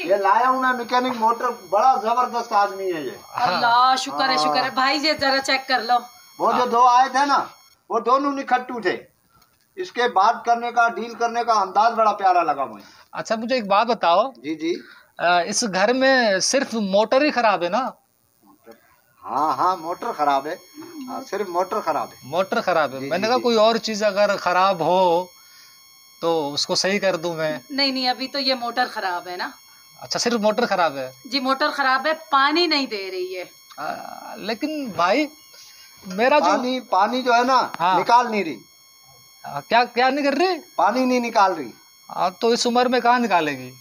ये लाया हूँ मैं मैकेनिक मोटर, बड़ा जबरदस्त आदमी है ये। अल्लाह शुक्र है, शुक्र है भाई। ये जरा चेक कर लो। वो जो दो आए थे ना, वो दोनों निखट्टू थे। इसके बात करने का, डील करने का अंदाज बड़ा प्यारा लगा मुझे। अच्छा मुझे एक बात बताओ। जी जी। इस घर में सिर्फ मोटर ही खराब है ना? हाँ हाँ मोटर खराब है। सिर्फ मोटर खराब है। मोटर खराब है। मैंने कहा कोई और चीज अगर खराब हो तो उसको सही कर दूं मैं। नहीं नहीं, अभी तो ये मोटर खराब है ना। अच्छा सिर्फ मोटर खराब है? जी मोटर खराब है, पानी नहीं दे रही है। लेकिन भाई मेरा पानी जो है ना, निकाल नहीं रही। क्या क्या नहीं कर रही? पानी नहीं निकाल रही। तो इस उम्र में कहाँ निकालेगी?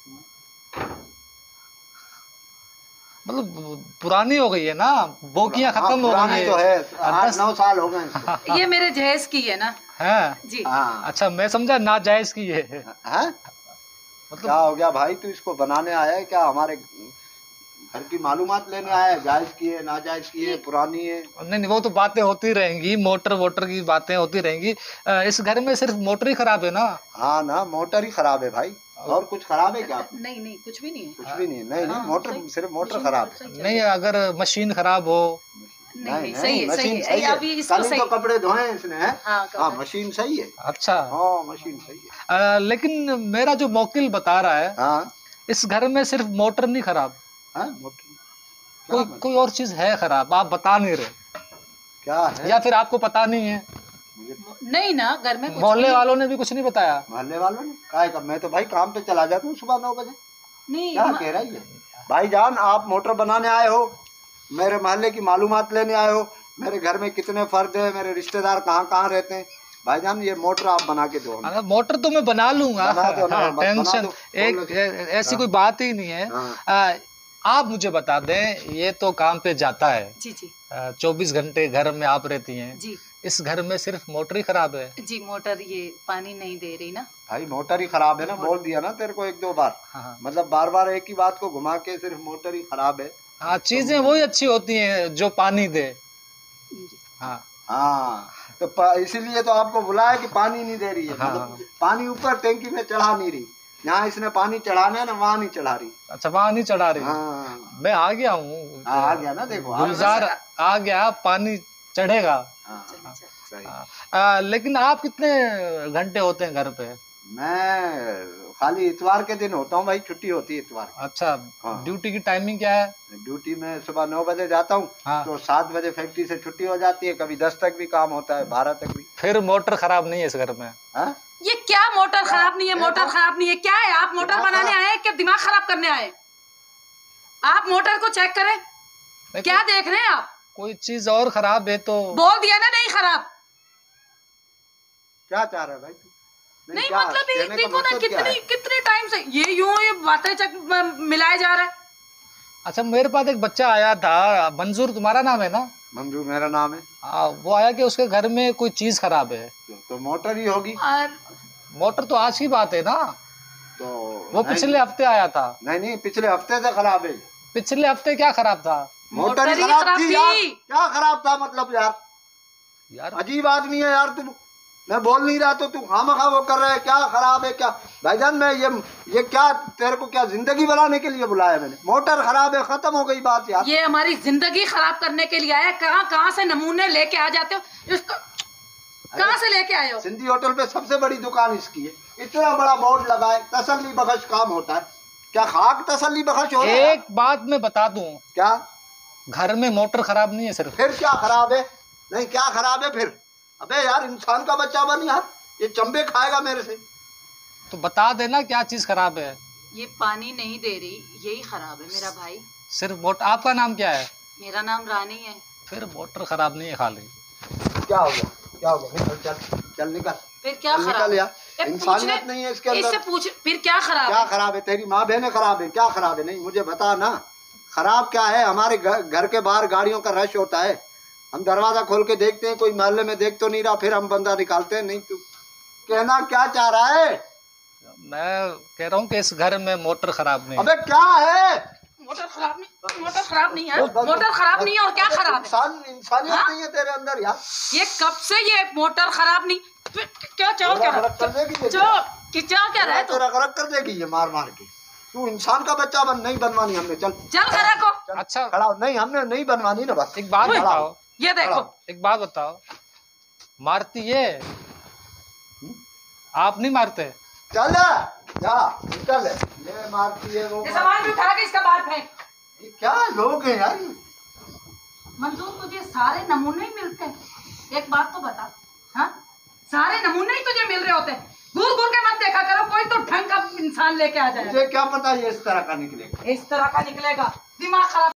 मतलब पुरानी हो गई है ना, बोकियां खत्म हो गई है। तो है 8-9 साल हो गए इसको। ये मेरे जहेज की है ना। है जी। अच्छा मैं समझा नाजायज की है। मतलब क्या हो गया भाई, तू इसको बनाने आया है क्या? हमारे घर की मालूमात लेने आया है? जायज की है, नाजायज की है, पुरानी है? नहीं नहीं वो तो बातें होती रहेंगी, मोटर वोटर की बातें होती रहेंगी। इस घर में सिर्फ मोटर ही खराब है ना? हाँ ना, मोटर ही खराब है भाई। और कुछ खराब है क्या? नहीं नहीं कुछ भी नहीं है। कुछ भी नहीं है। नहीं नहीं मोटर, सिर्फ मोटर खराब है। नहीं अगर मशीन खराब हो? नहीं सही है, मशीन सही है। अभी इसको तो कपड़े धोए इसने। हाँ मशीन सही है। अच्छा हाँ मशीन सही है। लेकिन मेरा जो मोकिल बता रहा है, हाँ इस घर में सिर्फ मोटर नहीं खराब, मोटर कोई और चीज है खराब, आप बता नहीं रहे। क्या है? या फिर आपको पता नहीं है? नहीं ना, घर में मोहल्ले वालों ने भी कुछ नहीं बताया? मोहल्ले वालों ने क्या? मैं तो भाई काम पे चला जाता हूँ सुबह 9 बजे। नहीं क्या कह रही है भाईजान? आप मोटर बनाने आए हो, मेरे मोहल्ले की मालूमात लेने आए हो, मेरे घर में कितने फर्द है, मेरे रिश्तेदार कहाँ कहाँ रहते हैं। भाईजान ये मोटर आप बना के दो। मोटर तो मैं बना लूंगा, टेंशन एक ऐसी कोई बात ही नहीं है। आप मुझे बता दें, ये तो काम पे जाता है जी जी, 24 घंटे घर में आप रहती हैं जी। इस घर में सिर्फ मोटर ही खराब है? जी मोटर ये पानी नहीं दे रही ना। भाई मोटर ही खराब है ना, बोल दिया ना तेरे को 1-2 बार। मतलब बार बार एक ही बात को घुमा के सिर्फ मोटर ही खराब है। हाँ चीजें वही अच्छी होती हैं जो पानी दे। हाँ हाँ तो इसीलिए तो आपको बुलाया कि पानी नहीं दे रही है। मतलब पानी ऊपर टैंकी में चढ़ा नहीं रही, यहाँ इसने पानी चढ़ाना है ना, वहाँ नहीं चढ़ा रही। अच्छा वहाँ नहीं चढ़ा रही। हाँ मैं आ गया हूँ। आ गया ना, देखो गुलजार आ गया, पानी चढ़ेगा। लेकिन आप कितने घंटे होते हैं घर पे? मैं खाली इतवार के दिन होता हूँ भाई, छुट्टी होती है इतवार। अच्छा ड्यूटी की टाइमिंग क्या है? ड्यूटी में सुबह 9 बजे जाता हूँ तो 7 बजे फैक्ट्री से छुट्टी हो जाती है। कभी 10 तक भी काम होता है, 12 तक भी। फिर मोटर खराब नहीं है इस घर में? ये क्या मोटर खराब नहीं है? मोटर खराब नहीं है क्या है? आप मोटर बनाने आए क्या दिमाग खराब करने आए? आप मोटर को चेक करें, क्या देख रहे हैं आप? कोई चीज और खराब है तो बोल दिया ना, नहीं खराब। क्या चाह रहा है भाई तू? नहीं मतलब ये देखो ना, कितने टाइम से ये बातें मिलाए जा रहा है। अच्छा मेरे पास एक बच्चा आया था, मंजूर तुम्हारा नाम है ना? मंजूर मेरा नाम है। वो आया कि उसके घर में कोई चीज खराब है। तो मोटर ही होगी। मोटर तो आज की बात है ना, तो वो पिछले हफ्ते आया था। नहीं पिछले हफ्ते से खराब है। पिछले हफ्ते क्या खराब था? मोटर ही खराब थी यार। क्या खराब था मतलब यार अजीब आदमी है यार तुम। मैं बोल नहीं रहा तो तू खामखा वो कर रहा है। क्या खराब है क्या भाईजान? मैं ये क्या तेरे को क्या जिंदगी बनाने के लिए बुलाया मैंने? मोटर खराब है, खत्म हो गई बात यार। ये हमारी जिंदगी खराब करने के लिए आया। कहाँ से नमूने लेके आ जाते हो इसको? कहाँ से लेके आए हो? सिंधी होटल पे सबसे बड़ी दुकान इसकी है। इतना बड़ा बोर्ड लगा है, तसल्ली बख्श काम होता है। क्या खाक तसल्ली बख्श हो? एक बात मैं बता दूं, क्या? घर में मोटर खराब नहीं है सिर्फ। फिर क्या खराब है? नहीं क्या खराब है फिर? अबे यार इंसान का बच्चा बन यार, ये चंबे खाएगा मेरे से। तो बता देना क्या चीज खराब है। ये पानी नहीं दे रही, यही खराब है मेरा भाई। सिर्फ मोटर। आपका नाम क्या है? मेरा नाम रानी है। फिर मोटर खराब नहीं है खाली। क्या हो गया? क्या हो गया? चल निकल। फिर क्या खराब है? इंसानियत नहीं है इसके अंदर। इससे पूछ फिर क्या खराब? क्या खराब है? तेरी माँ बहने खराब है? क्या खराब है? नहीं मुझे बता ना, खराब क्या है? हमारे घर के बाहर गाड़ियों का रश होता है, हम दरवाजा खोल के देखते हैं, कोई मोहल्ले में देख तो नहीं रहा, फिर हम बंदा निकालते हैं। नहीं तू कहना क्या चाह रहा है? मैं कह रहा हूँ कि इस घर में मोटर खराब नहीं। अबे क्या है? मोटर खराब नहीं, मोटर खराब नहीं है। मोटर खराब नहीं है और क्या खराब है? इंसानियत नहीं है तेरे अंदर यार। ये कब से ये मोटर खराब नहीं? क्या क्या रहा है? क्या कह रहा है? कर देगी ये मार मार के। तू इंसान का बच्चा नहीं बनवानी हमने। चल चल खड़ा को। अच्छा खड़ा हो। नहीं हमने नहीं बनवानी ना बस। एक बात बताओ, ये देखो, एक बात बताओ, मारती है आप नहीं मारते? चल जा निकल। ये मारती है वो। ये सामान भी उठा के इसका बाहर फेंक। ये क्या लोग हैं यार। मंजूर तुझे सारे नमूने ही मिलते हैं, एक बात तो बता। हाँ, सारे नमूने ही तुझे मिल रहे होते हैं। घूर घूर के मत देखा करो, कोई तो ढंग का इंसान लेके आ जाए। मुझे क्या पता ये इस तरह का निकलेगा। इस तरह का निकलेगा, दिमाग खराब